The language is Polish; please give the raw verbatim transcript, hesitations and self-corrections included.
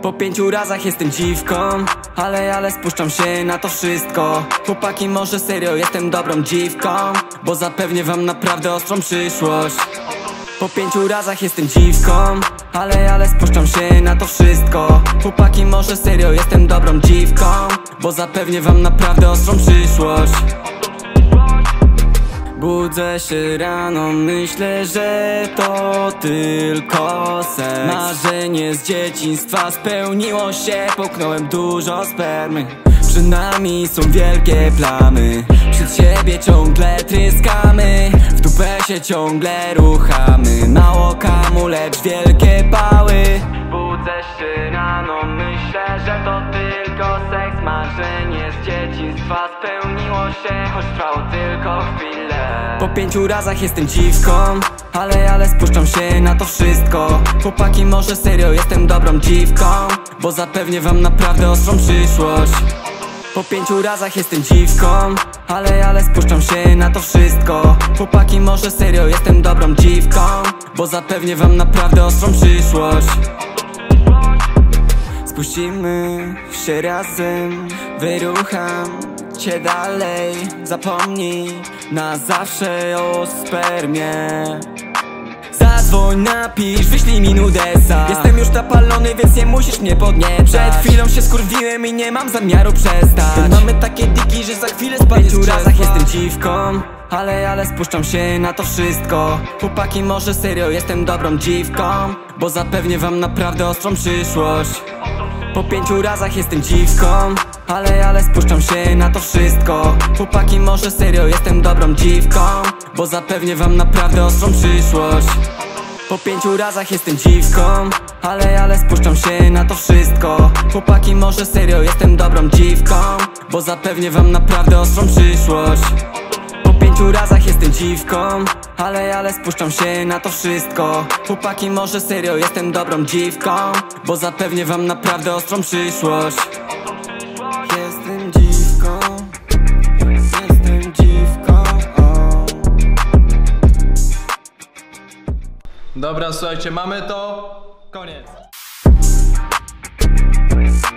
Po pięciu razach jestem dziwką, ale, ale spuszczam się na to wszystko. Chłopaki, może serio jestem dobrą dziwką, bo zapewnię wam naprawdę ostrą przyszłość. Po pięciu razach jestem dziwką, ale, ale spuszczam się na to wszystko. Chłopaki, może serio jestem dobrą dziwką, bo zapewnię wam naprawdę ostrą przyszłość. Budzę się rano, myślę, że to tylko seks. Marzenie z dzieciństwa spełniło się, połknąłem dużo spermy. Przed nami są wielkie plamy, przed siebie ciągle tryskamy, w dupę się ciągle ruchamy. Mało kamu, lecz wielkie pały. Budzę się rano, myślę, że to tylko seks. Marzenie z dzieciństwa spełniło się, choć trwało tylko chwilę. Po pięciu razach jestem dziwką, ale, ale spuszczam się na to wszystko. Chłopaki, może serio jestem dobrą dziwką, bo zapewnię wam naprawdę ostrą przyszłość. Po pięciu razach jestem dziwką, ale, ale spuszczam się na to wszystko. Chłopaki, może serio jestem dobrą dziwką, bo zapewnię wam naprawdę ostrą przyszłość. Spuścimy się razem, wyrucham cię dalej. Zapomnij na zawsze o spermie. Zadzwoń, napisz, wyślij mi nudesa. Jestem już napalony, więc nie musisz mnie podniecać. Przed chwilą się skurwiłem i nie mam zamiaru przestać. Mamy takie diki, że za chwilę spadnie z krzesła. W pięciu razach jestem dziwką, ale, ale spuszczam się na to wszystko. Chłopaki, może serio jestem dobrą dziwką, bo zapewnię wam naprawdę ostrą przyszłość. Po pięciu razach jestem dziwką, ale, ale spuszczam się na to wszystko. Chłopaki, może serio jestem dobrą dziwką, bo zapewnię wam naprawdę ostrą przyszłość. Po pięciu razach jestem dziwką, ale, ale spuszczam się na to wszystko. Chłopaki, może serio jestem dobrą dziwką, bo zapewnię wam naprawdę ostrą przyszłość. Po pięciu razach jestem dziwką, ale, ale spuszczam się na to wszystko. Chłopaki, może serio jestem dobrą dziwką, bo zapewnię wam naprawdę ostrą przyszłość. Jestem dziwką, jestem dziwką. Dobra, słuchajcie, mamy to. Koniec.